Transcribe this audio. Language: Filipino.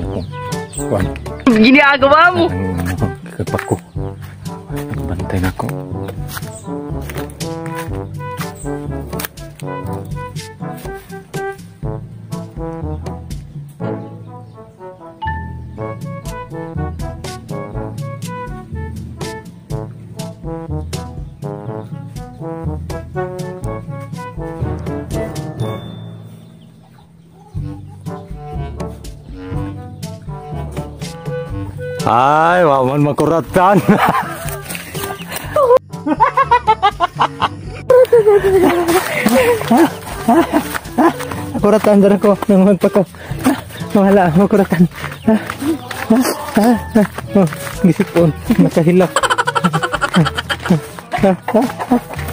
Kuan. Ginagawa mo. Kapak ko. Nagbantay na ko. Ay, waman makuratan. Makuratan dara ko nang magpako. Wala makuratan. Oh, gisipon, makahilak.